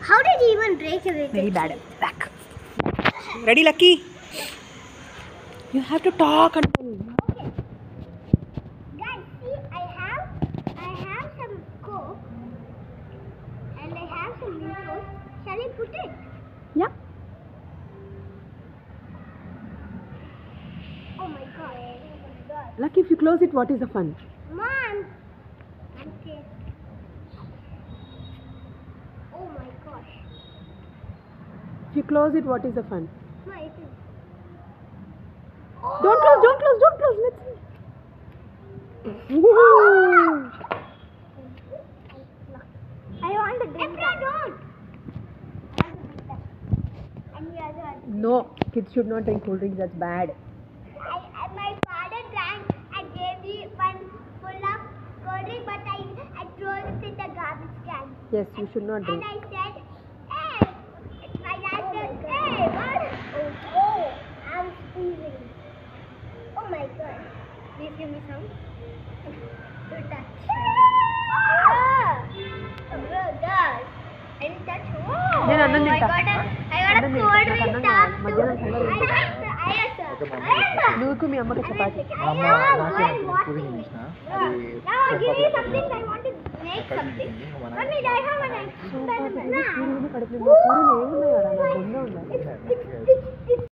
How did he even break it? Very bad. Back. Ready, Lucky? You have to talk and tell. Okay. Guys, see, I have some Coke and I have some Mentos. Shall I put it? Yeah. Oh my god. Lucky, if you close it, what is the fun? Mom. Okay. Oh my gosh. If you close it, what is the fun? Ma, it is. Don't close. Let's see. Woohoo! I want to drink. Efra, don't. And the other one. No, kids should not drink cold drinks. That's bad. My father drank and gave me one full of cold drink, but I threw it in the garbage can. Yes, you should not And drink. I said, hey, my dad said, hey, what? Oh, I'm freezing. Oh my god. Please give me some. To touch. Gosh. And touch. Oh, Then Anand I tinta. got a Anand cold tinta. drink. Mధ్యాహ్నం చల్లగా నువ్వుకు మీ అమ్మకి chapati. Now give me something. I want to make something. Mummy, I have an experiment. పూరీలు కడుపులో పూరీలు ఏమున్నాయి? బొంద ఉందా?